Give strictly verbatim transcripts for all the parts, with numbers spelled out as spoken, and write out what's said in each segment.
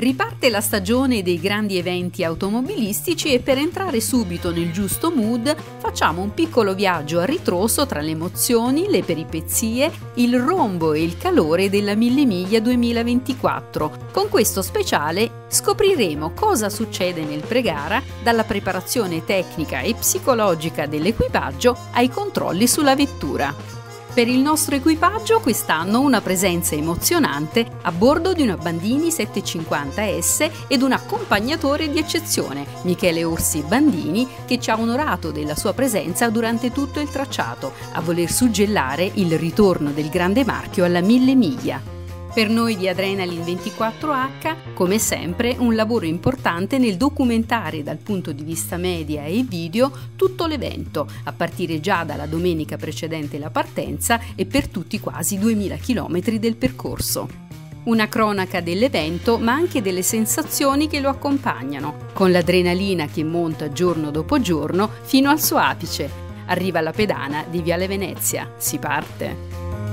Riparte la stagione dei grandi eventi automobilistici e per entrare subito nel giusto mood facciamo un piccolo viaggio a ritroso tra le emozioni, le peripezie, il rombo e il calore della Mille Miglia duemilaventiquattro. Con questo speciale scopriremo cosa succede nel pre-gara, dalla preparazione tecnica e psicologica dell'equipaggio ai controlli sulla vettura. Per il nostro equipaggio quest'anno una presenza emozionante a bordo di una Bandini settecentocinquanta S ed un accompagnatore di eccezione, Michele Orsi Bandini, che ci ha onorato della sua presenza durante tutto il tracciato, a voler suggellare il ritorno del grande marchio alla Mille Miglia. Per noi di Adrenaline ventiquattro H, come sempre, un lavoro importante nel documentare dal punto di vista media e video tutto l'evento, a partire già dalla domenica precedente la partenza e per tutti quasi duemila chilometri del percorso. Una cronaca dell'evento, ma anche delle sensazioni che lo accompagnano, con l'adrenalina che monta giorno dopo giorno fino al suo apice. Arriva la pedana di Viale Venezia. Si parte!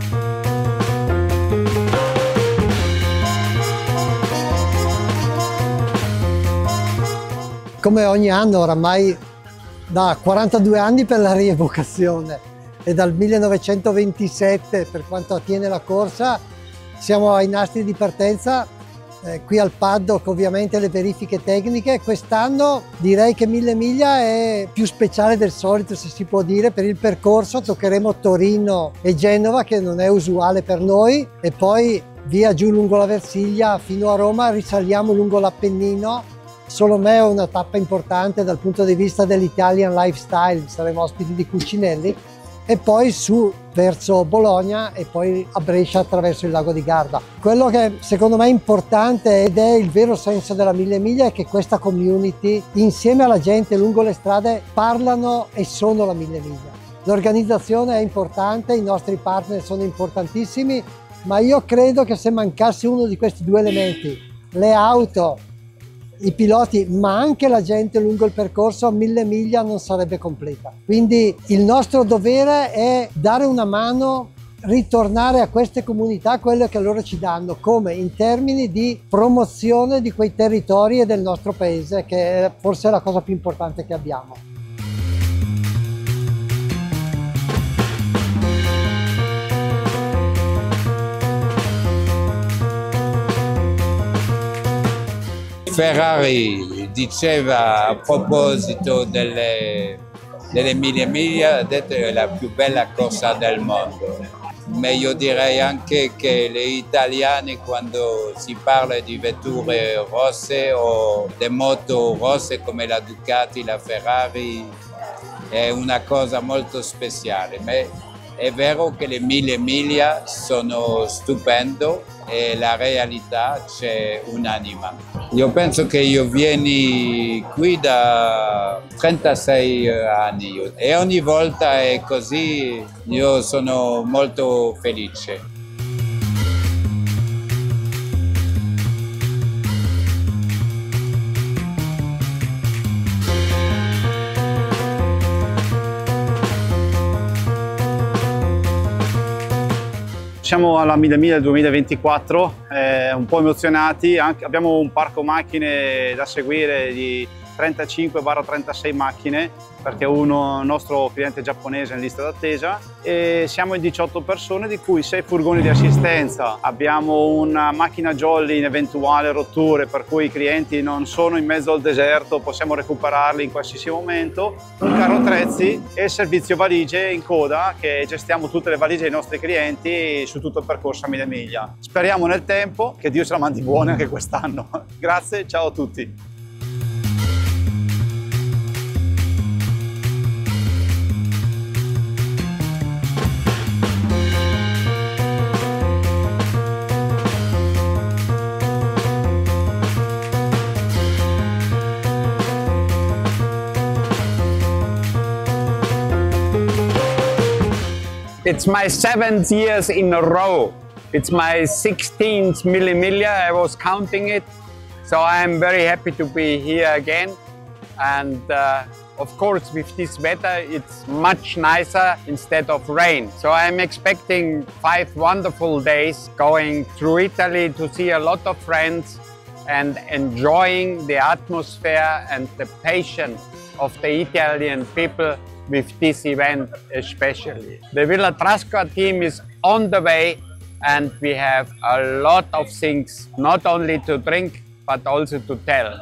Come ogni anno oramai da quarantadue anni per la rievocazione e dal millenovecentoventisette per quanto attiene la corsa siamo ai nastri di partenza, eh, qui al paddock ovviamente le verifiche tecniche. Quest'anno direi che Mille Miglia è più speciale del solito, se si può dire, per il percorso. Toccheremo Torino e Genova, che non è usuale per noi, e poi via giù lungo la Versilia fino a Roma, risaliamo lungo l'Appennino. Solomeo è una tappa importante dal punto di vista dell'Italian lifestyle, saremo ospiti di Cucinelli, e poi su verso Bologna e poi a Brescia attraverso il lago di Garda. Quello che secondo me è importante ed è il vero senso della Mille Miglia è che questa community insieme alla gente lungo le strade parlano e sono la Mille Miglia. L'organizzazione è importante, i nostri partner sono importantissimi, ma io credo che se mancasse uno di questi due elementi, le auto, i piloti, ma anche la gente lungo il percorso, Mille Miglia non sarebbe completa. Quindi il nostro dovere è dare una mano, ritornare a queste comunità quello che loro ci danno, come in termini di promozione di quei territori e del nostro paese, che è forse la cosa più importante che abbiamo. Ferrari diceva a proposito delle, delle Mille Miglia, ha detto che è la più bella corsa del mondo. Ma io direi anche che gli italiani, quando si parla di vetture rosse o di moto rosse come la Ducati, la Ferrari, è una cosa molto speciale. Ma è vero che le Mille Miglia sono stupendo e la realtà c'è un'anima. Io penso che io vieni qui da trentasei anni e ogni volta è così, io sono molto felice. Siamo alla Mille Miglia duemilaventiquattro, eh, un po' emozionati, anche, abbiamo un parco macchine da seguire di trentacinque trentasei macchine, perché uno nostro cliente giapponese è in lista d'attesa, e siamo in diciotto persone, di cui sei furgoni di assistenza. Abbiamo una macchina jolly in eventuale rotture, per cui i clienti non sono in mezzo al deserto, possiamo recuperarli in qualsiasi momento, un carro attrezzi e il servizio valigie in coda, che gestiamo tutte le valigie dei nostri clienti su tutto il percorso a Mille Miglia. Speriamo nel tempo che Dio ce la mandi buona anche quest'anno. Grazie, ciao a tutti. It's my seventh years in a row. It's my sixteenth Mille Miglia. I was counting it. So I am very happy to be here again. And uh, of course, with this weather, it's much nicer instead of rain. So I'm expecting five wonderful days going through Italy to see a lot of friends and enjoying the atmosphere and the passion of the Italian people with this event especially. The Villa Trasqua team is on the way, and we have a lot of things not only to drink but also to tell.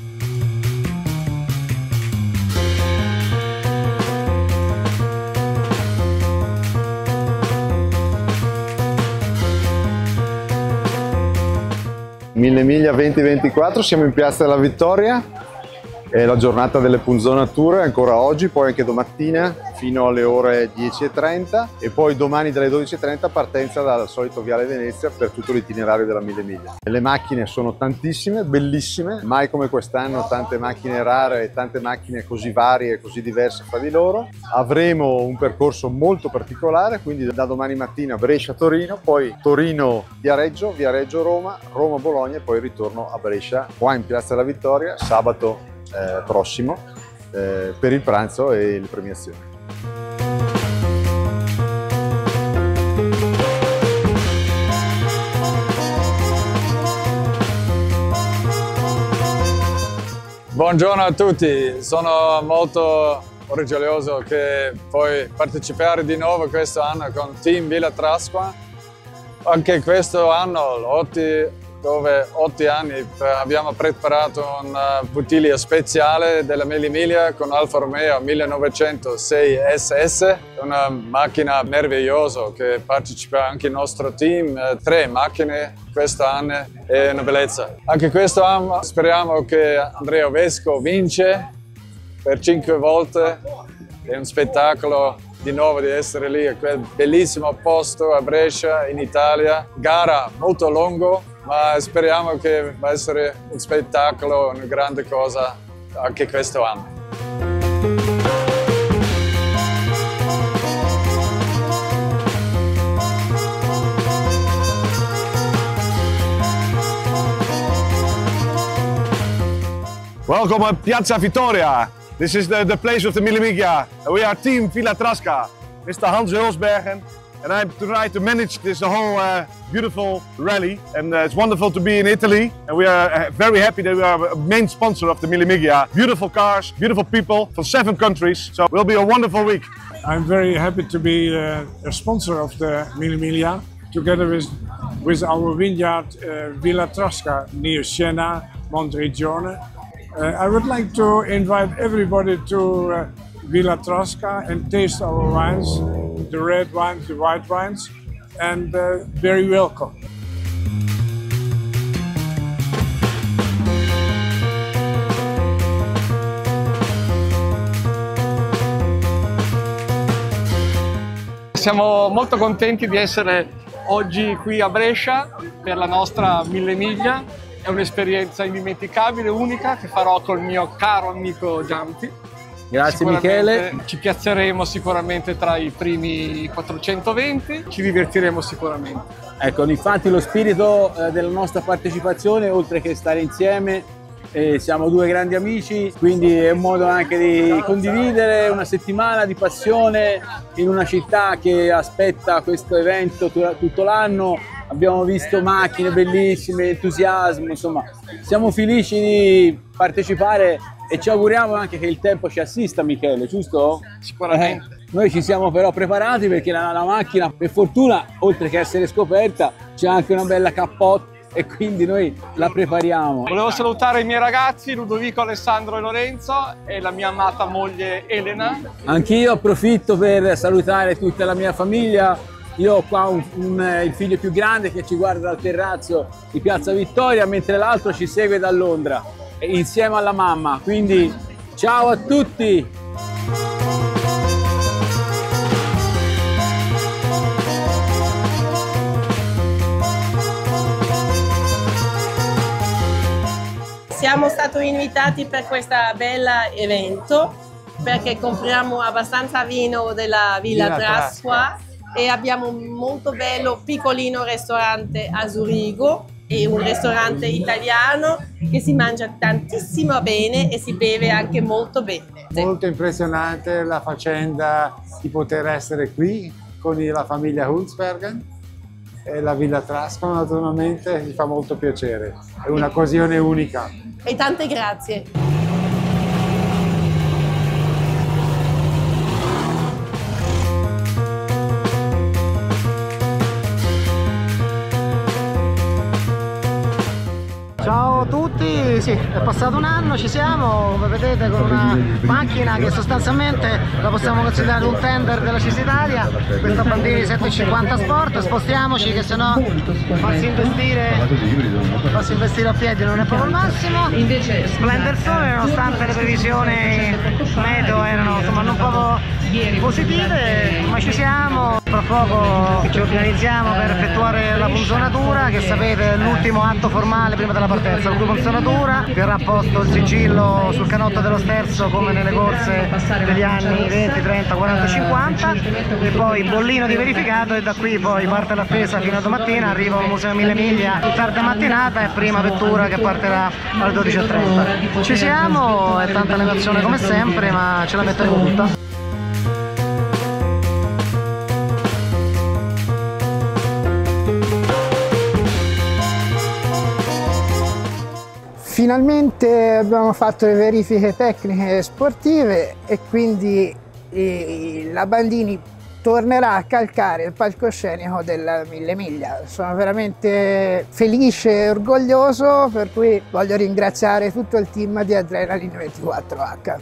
Mille Miglia venti ventiquattro, siamo in Piazza della Vittoria, è la giornata delle punzonature ancora oggi, poi anche domattina fino alle ore dieci e trenta e poi domani dalle dodici e trenta partenza dal solito Viale Venezia per tutto l'itinerario della Mille Miglia. Le macchine sono tantissime, bellissime, mai come quest'anno tante macchine rare e tante macchine così varie e così diverse fra di loro. Avremo un percorso molto particolare, quindi da domani mattina Brescia-Torino, poi Torino-Viareggio, Viareggio-Roma, Roma-Bologna e poi ritorno a Brescia, qua in Piazza della Vittoria, sabato eh, prossimo, eh, per il pranzo e le premiazioni. Buongiorno a tutti, sono molto orgoglioso che puoi partecipare di nuovo questo anno con Team Villa Trasqua. Anche questo anno, Otti, dove otto anni abbiamo preparato una bottiglia speciale della Mille Miglia con Alfa Romeo millenovecentosei S S, una macchina meravigliosa che partecipa anche il nostro team, tre macchine quest'anno, è una bellezza. Anche quest'anno speriamo che Andrea Vesco vince per cinque volte, è un spettacolo di nuovo di essere lì a quel bellissimo posto a Brescia in Italia, gara molto lunga, ma speriamo che va a essere un spettacolo, una grande cosa anche questo anno. Welcome at Piazza Vittoria. This is the, the place of the Mille Miglia. We are Team Villa Trasqua, Mister Hans Hulsbergen, and I'm trying to manage this whole uh, beautiful rally. And uh, it's wonderful to be in Italy, and we are uh, very happy that we are a main sponsor of the Mille Miglia. Beautiful cars, beautiful people from seven countries, so it will be a wonderful week. I'm very happy to be uh, a sponsor of the Mille Miglia, together with, with our vineyard uh, Villa Trasqua near Siena, Monteriggione. Uh, I would like to invite everybody to uh, Villa Trasqua and taste our wines, the red wines, the white wines, and uh, very welcome. Siamo molto contenti di essere oggi qui a Brescia per la nostra Mille Miglia. È un'esperienza indimenticabile, unica, che farò col mio caro amico Gianti. Grazie Michele. Ci piazzeremo sicuramente tra i primi quattrocentoventi, ci divertiremo sicuramente. Ecco, infatti lo spirito eh, della nostra partecipazione, oltre che stare insieme, eh, siamo due grandi amici, quindi è un modo anche di condividere una settimana di passione in una città che aspetta questo evento tutto l'anno. Abbiamo visto macchine bellissime, entusiasmo, insomma, siamo felici di partecipare e ci auguriamo anche che il tempo ci assista, Michele, giusto? Sicuramente. Eh, noi ci siamo però preparati perché la, la macchina, per fortuna, oltre che essere scoperta, c'è anche una bella cappotta e quindi noi la prepariamo. Volevo salutare i miei ragazzi, Ludovico, Alessandro e Lorenzo, e la mia amata moglie Elena. Anch'io approfitto per salutare tutta la mia famiglia. Io ho qua un, un, il figlio più grande che ci guarda dal terrazzo di Piazza Vittoria, mentre l'altro ci segue da Londra, insieme alla mamma. Quindi ciao a tutti! Siamo stati invitati per questo bel evento perché compriamo abbastanza vino della Villa Trasqua e abbiamo un molto bello piccolino ristorante a Zurigo e un ristorante italiano che si mangia tantissimo bene e si beve anche molto bene. Molto impressionante la faccenda di poter essere qui con la famiglia Hulsbergen e la Villa Trasqua naturalmente, mi fa molto piacere, è un'occasione unica. E tante grazie. Ciao a tutti, sì, è passato un anno, ci siamo, come vedete, con una macchina che sostanzialmente la possiamo considerare un tender della Cis Italia, questa Bandini settecentocinquanta Sport. Spostiamoci che sennò farsi investire, farsi investire a piedi non è proprio il massimo. Splende il sole nonostante le previsioni meteo erano insomma non proprio positive, ma ci siamo. Tra poco ci organizziamo per effettuare la punzonatura, che sapete è l'ultimo atto formale prima della partenza. La punzonatura verrà posto il sigillo sul canotto dello sterzo come nelle corse degli anni venti, trenta, quaranta, cinquanta, e poi bollino di verificato, e da qui poi parte l'attesa fino a domattina. Arrivo al Museo Mille Miglia in tarda mattinata e prima vettura che partirà alle dodici e trenta. Ci siamo, è tanta emozione come sempre, ma ce la metteremo tutta. Finalmente abbiamo fatto le verifiche tecniche e sportive e quindi eh, la Bandini tornerà a calcare il palcoscenico della Mille Miglia. Sono veramente felice e orgoglioso, per cui voglio ringraziare tutto il team di Adrenaline ventiquattro H.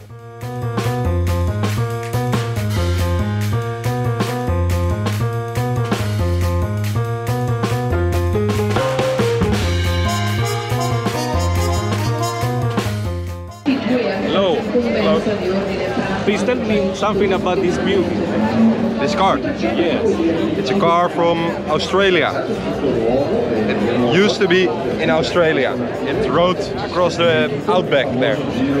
Hello. Hello. Please tell me something about this beauty. This car? Yes. It's a car from Australia. It used to be in Australia. It rode across the outback there.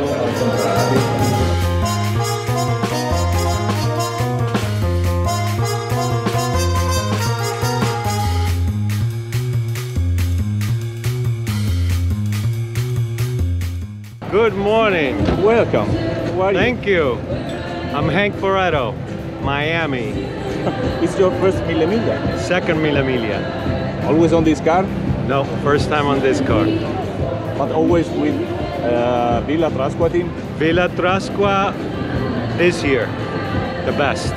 Good morning. Welcome. Who are you? Thank you. I'm Hank Foretto, Miami. It's your first Mille Miglia? Second Mille Miglia. Always on this car? No, first time on this car. But always with uh, Villa Trasqua team? Villa Trasqua this year, the best.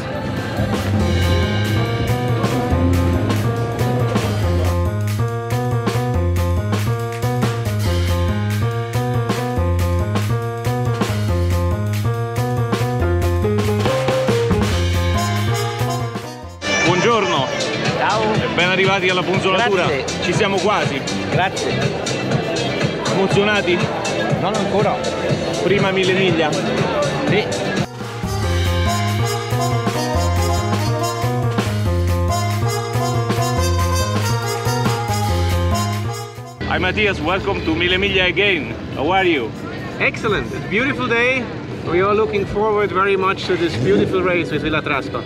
Buongiorno. Ciao. E ben arrivati alla punzonatura. Grazie. Ci siamo quasi. Grazie. Emozionati? Non ancora. Prima Mille Miglia? Sì. Hi Matthias, welcome to Mille Miglia again. How are you? Excellent. It's a beautiful day. We are looking forward very much to this beautiful race with Villa Trasqua.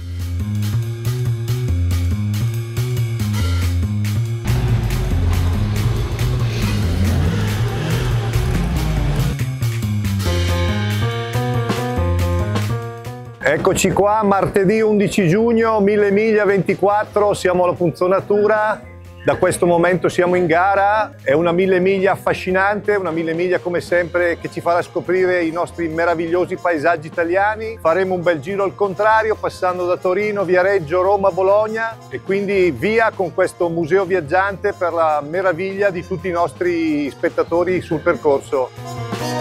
Eccoci qua, martedì undici giugno, Mille Miglia ventiquattro, siamo alla punzonatura, da questo momento siamo in gara, è una Mille Miglia affascinante, una Mille Miglia come sempre che ci farà scoprire i nostri meravigliosi paesaggi italiani. Faremo un bel giro al contrario, passando da Torino, Viareggio, Roma, Bologna, e quindi via con questo museo viaggiante per la meraviglia di tutti i nostri spettatori sul percorso.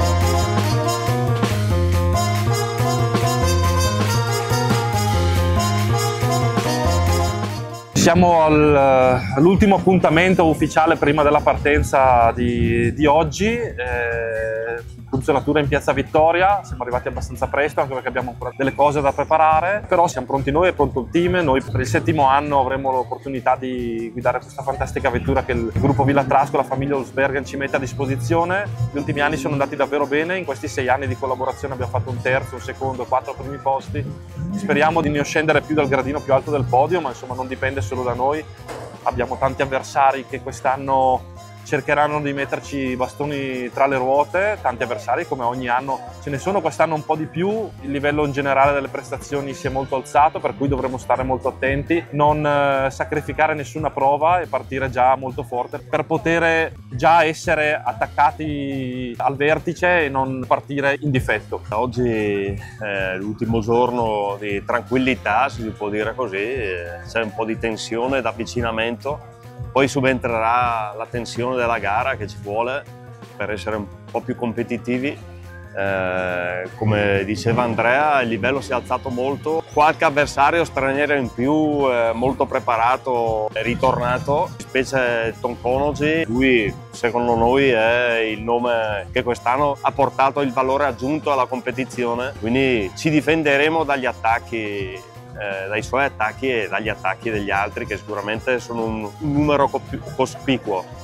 Siamo all'ultimo appuntamento ufficiale prima della partenza di, di oggi, eh, punzonatura in Piazza Vittoria. Siamo arrivati abbastanza presto anche perché abbiamo ancora delle cose da preparare, però siamo pronti noi, è pronto il team. Noi per il settimo anno avremo l'opportunità di guidare questa fantastica vettura che il gruppo Villa Trasqua, la famiglia Olsbergen ci mette a disposizione. Gli ultimi anni sono andati davvero bene, in questi sei anni di collaborazione abbiamo fatto un terzo, un secondo, quattro primi posti. Speriamo di non scendere più dal gradino più alto del podio, ma insomma non dipende solo da noi. Abbiamo tanti avversari che quest'anno cercheranno di metterci i bastoni tra le ruote, tanti avversari come ogni anno ce ne sono, quest'anno un po' di più, il livello in generale delle prestazioni si è molto alzato, per cui dovremo stare molto attenti, non eh, sacrificare nessuna prova e partire già molto forte per poter già essere attaccati al vertice e non partire in difetto. Oggi è l'ultimo giorno di tranquillità, se si può dire così, c'è un po' di tensione d'avvicinamento. Poi subentrerà la tensione della gara che ci vuole per essere un po' più competitivi. Eh, come diceva Andrea, il livello si è alzato molto. Qualche avversario straniero in più, eh, molto preparato, è ritornato, specie Tom Konoji. Lui, secondo noi, è il nome che quest'anno ha portato il valore aggiunto alla competizione. Quindi ci difenderemo dagli attacchi. Eh, dai suoi attacchi e dagli attacchi degli altri, che sicuramente sono un, un numero cospicuo.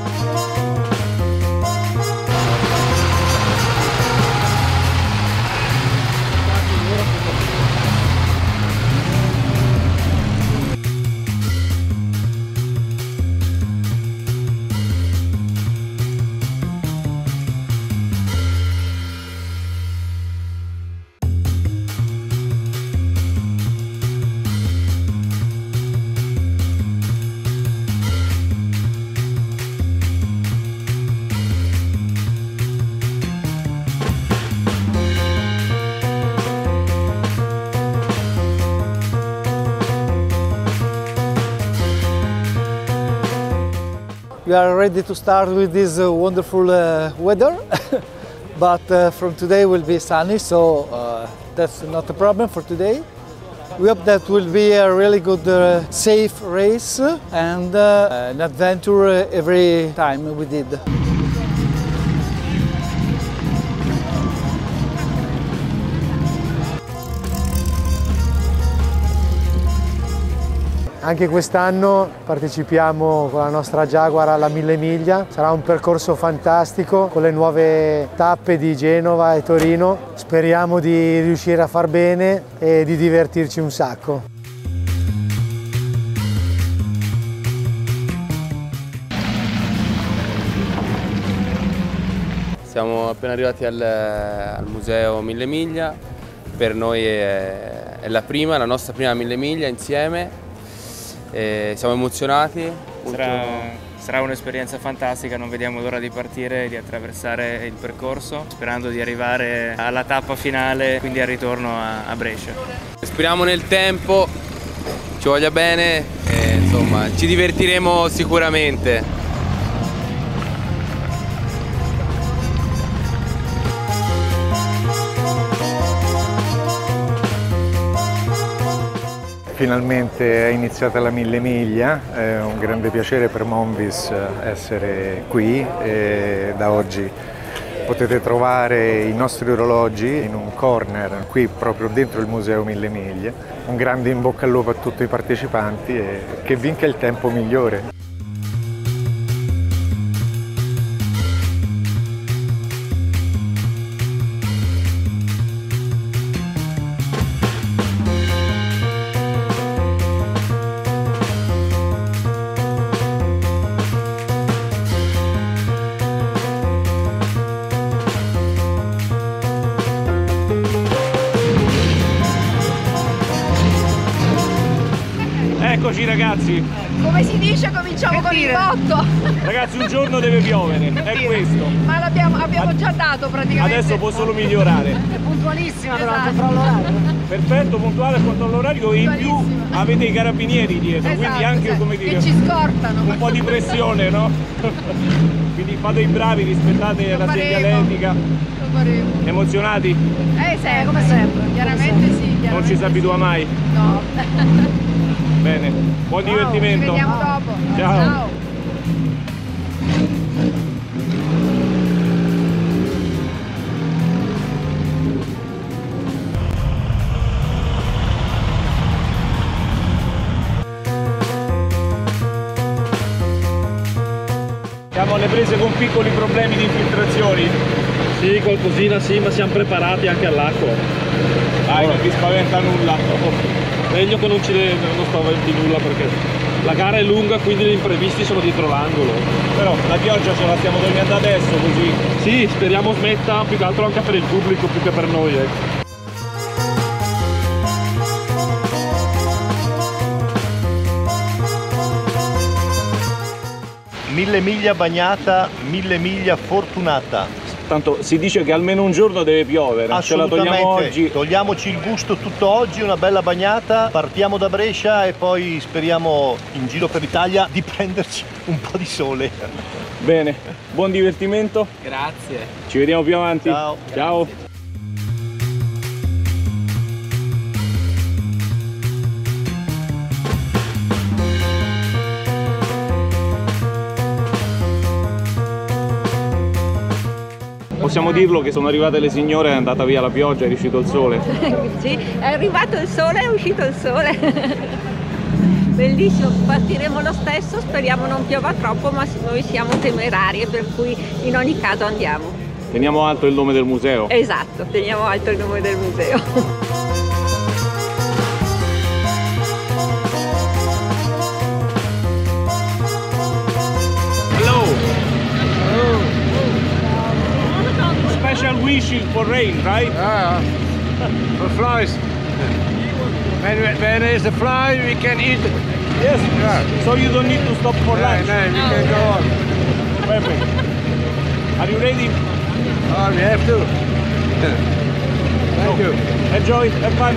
We are ready to start with this uh, wonderful uh, weather, but uh, from today will be sunny, so uh, that's not a problem for today. We hope that will be a really good, uh, safe race and uh, an adventure every time we did. Anche quest'anno partecipiamo con la nostra Jaguar alla mille miglia, sarà un percorso fantastico con le nuove tappe di Genova e Torino. Speriamo di riuscire a far bene e di divertirci un sacco. Siamo appena arrivati al, al museo Mille Miglia, per noi è, è la prima, la nostra prima mille miglia insieme. E siamo emozionati. Sarà, sarà un'esperienza fantastica, non vediamo l'ora di partire e di attraversare il percorso, sperando di arrivare alla tappa finale, quindi al ritorno a, a Brescia. Speriamo nel tempo, ci voglia bene e insomma ci divertiremo sicuramente. Finalmente è iniziata la mille miglia, è un grande piacere per Monvis essere qui e da oggi potete trovare i nostri orologi in un corner qui proprio dentro il museo Mille Miglia. Un grande in bocca al lupo a tutti i partecipanti e che vinca il tempo migliore. Eccoci ragazzi. Come si dice, cominciamo con il botto. Ragazzi, un giorno deve piovere, è questo. Ma l'abbiamo abbiamo già dato praticamente. Adesso può solo migliorare. È puntualissima però il controllo orario. Perfetto, puntuale al controllo orario e in più avete i carabinieri dietro, esatto, quindi anche esatto, come dire, che ci scortano. Un po' di pressione, no? Quindi fate i bravi, rispettate Lo la faremo. segnaletica. Lo faremo. Emozionati? Eh, sempre, come sempre. Chiaramente sì. Chiaramente Non ci si abitua mai? No. Bene, buon Ciao, divertimento. Ci vediamo dopo. Ciao. Ciao. Siamo alle prese con piccoli problemi di infiltrazioni? Sì, qualcosina sì, ma siamo preparati anche all'acqua. Dai, non ti spaventa nulla. Meglio che non ci non spaventi nulla perché La gara è lunga, quindi gli imprevisti sono dietro l'angolo. Però la pioggia ce la stiamo dormendo adesso, così. Sì, speriamo smetta, più che altro anche per il pubblico, più che per noi. Eh. Mille miglia bagnata, mille miglia fortunata. Tanto si dice che almeno un giorno deve piovere, ce la togliamo oggi. Togliamoci il gusto tutto oggi, una bella bagnata, partiamo da Brescia e poi speriamo in giro per l'Italia di prenderci un po' di sole. Bene, buon divertimento. Grazie. Ci vediamo più avanti. Ciao. Ciao. Possiamo dirlo che sono arrivate le signore, è andata via la pioggia, è uscito il sole. Sì, è arrivato il sole, è uscito il sole. Bellissimo, partiremo lo stesso, speriamo non piova troppo, ma noi siamo temerarie, per cui in ogni caso andiamo. Teniamo alto il nome del museo. Esatto, teniamo alto il nome del museo. Hello. Special wishes for rain, right? Ah, for flies. When, when there's a fly, we can eat it. Yes. Yeah. So you don't need to stop for no, lunch. No, we can go on. Perfect. Are you ready? Oh, we have to. Thank so, you. Enjoy. Have fun.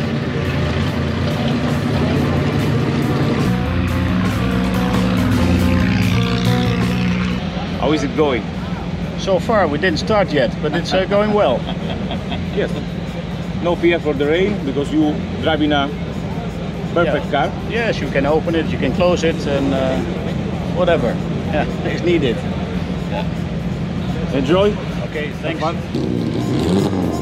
How is it going? So far we didn't start yet, but it's uh, going well. Yes. No fear for the rain because you driving a perfect yeah. car. Yes, you can open it, you can close it, and uh, whatever. Yeah, it's needed. Yeah. Enjoy. Okay, thanks. Have fun.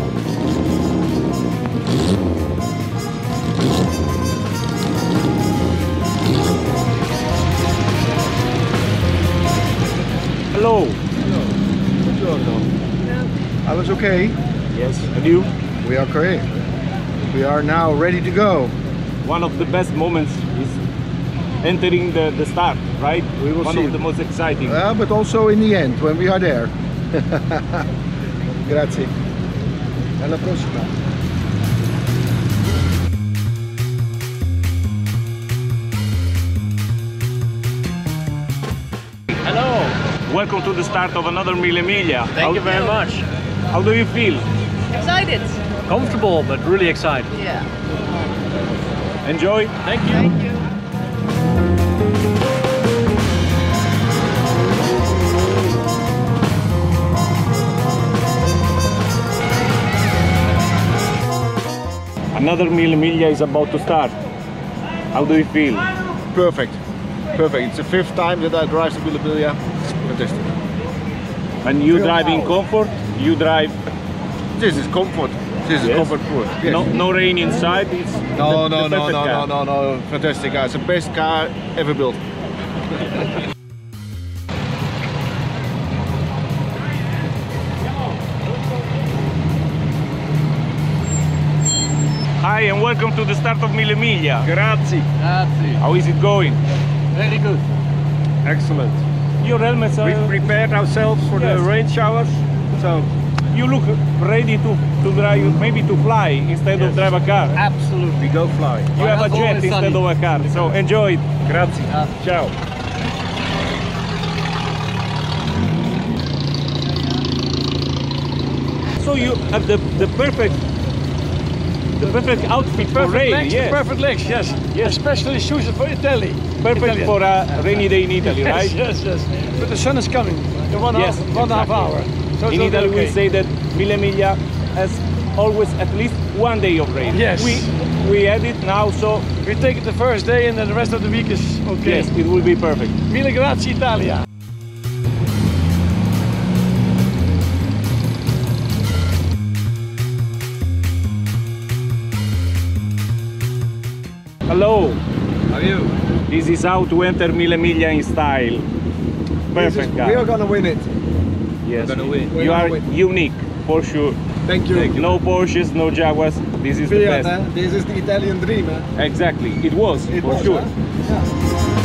Hello. I was okay? Yes, and you? We are okay. We are now ready to go. One of the best moments is entering the, the start, right? We will One see. of the most exciting. Uh, but also in the end, when we are there. Grazie. Alla prossima. Hello. Welcome to the start of another Mille Miglia. Thank how, you very much. How do you feel? Excited. Comfortable, but really excited. Yeah. Enjoy. Thank you. Thank you. Another Mille Miglia is about to start. How do you feel? Perfect. Perfect. It's the fifth time that I drive to Mille Miglia. Fantastic. And you drive in comfort? You drive... This is comfort. This is Yes. comfort food. Yes. No, no rain inside? It's No, the, no, the no, perfect no, car. no, no, no. Fantastic car. It's the best car ever built. Hi and welcome to the start of Mille Miglia. Grazie. Grazie. How is it going? Very good. Excellent. Your helmets are... We prepared ourselves for Yes. the rain showers. So You look ready to, to drive, maybe to fly instead Yes. of drive a car. absolutely go fly. You have a jet instead of a car, so enjoy it. Grazie. Ciao. So you have the, the perfect the perfect outfit for Perfect rain, legs, yes. perfect legs, yes. Yes. Especially shoes for Italy. Perfect Italian. for a rainy day in Italy, yes, right? Yes, yes. But the sun is coming in one, Yes, half, one and a half hour. So In it's Italy okay. we say that Mille Miglia has always at least one day of rain. Yes. We we had it now, so We take it the first day and then the rest of the week is okay. yes, it will be perfect. Mille grazie Italia. Hello. How are you? This is how to enter Mille Miglia in style. Perfect This is- car. we are gonna win it. Yes. gonna win. We're You gonna are win. unique, for sure. Thank you. No Porsches, no Jaguars. This is the Fiat, best. eh? This is the Italian dream. Eh? Exactly. It was, It for was, sure. huh? Yeah.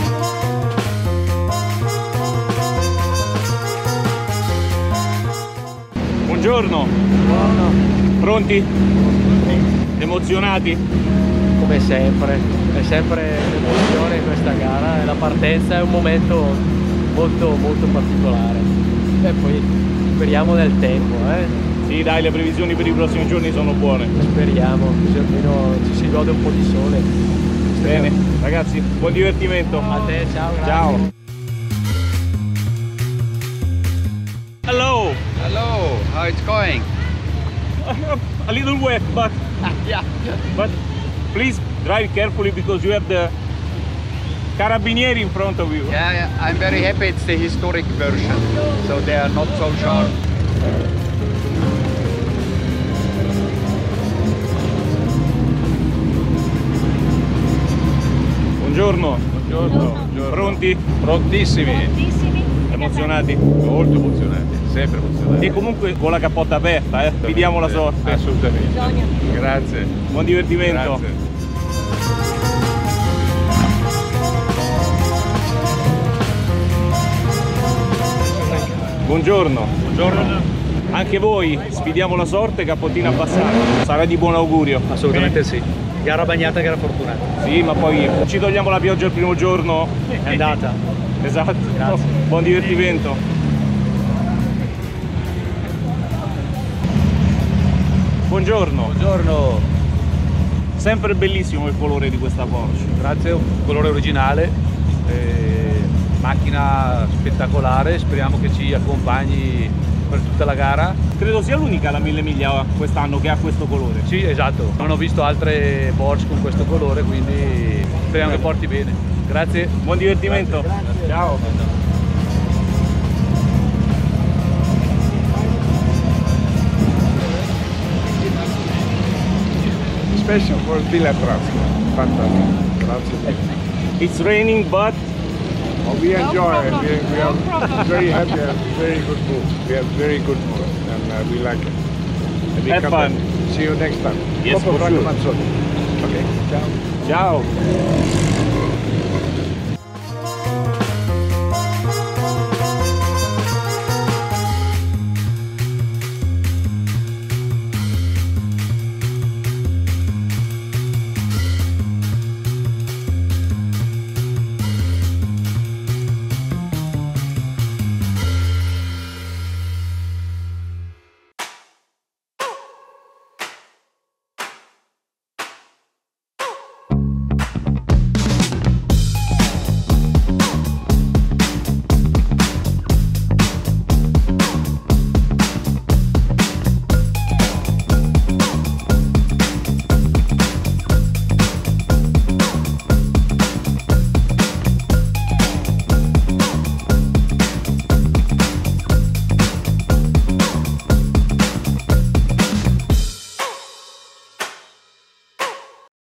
Buongiorno. Buongiorno. Pronti? Emozionati? Come sempre, è sempre l'emozione in questa gara e la partenza è un momento molto molto particolare. E poi speriamo nel tempo, eh? Sì, dai, le previsioni per i prossimi giorni sono buone. Speriamo, così almeno ci si gode un po' di sole. Bene, ragazzi, buon divertimento. A te, ciao, grazie. Ciao. Hello. Hello, how it's going? A little wet, but yeah. But please drive carefully because you have the Carabinieri in front of you. Yeah, yeah, I'm very happy it's the historic version, so they are not so sharp. Buongiorno. Buongiorno. Buongiorno. Pronti? Prontissimi. Prontissimi. Emozionati? Molto emozionati, sempre emozionati. E comunque con la cappotta aperta, eh? Vediamo la sorte. Assolutamente. Bisogna. Grazie. Buon divertimento. Grazie. Buongiorno. Buongiorno. Anche voi sfidiamo la sorte, cappottina abbassata. Sarà di buon augurio. Assolutamente sì. Gara bagnata, gara fortunata. Sì, ma poi ci togliamo la pioggia il primo giorno. È andata. Esatto. Grazie. Buon divertimento. Buongiorno. Buongiorno. Sempre bellissimo il colore di questa Porsche. Grazie, un colore originale, eh, macchina spettacolare, speriamo che ci accompagni per tutta la gara. Credo sia l'unica la mille miglia quest'anno che ha questo colore. Sì, esatto, non ho visto altre Porsche con questo colore, quindi speriamo che porti bene. Grazie. Buon divertimento. Grazie, grazie. Ciao. Special for Villa Trasca. Fantastic. Grazie. It's raining, but oh, we enjoy it. problem. We, we No are problem. very happy and very good mood. We have very good mood and uh, we like it. And we Have come fun. back. See you next time. Yes, Papa for Franco sure. Mazzoni. Okay. Ciao. ciao.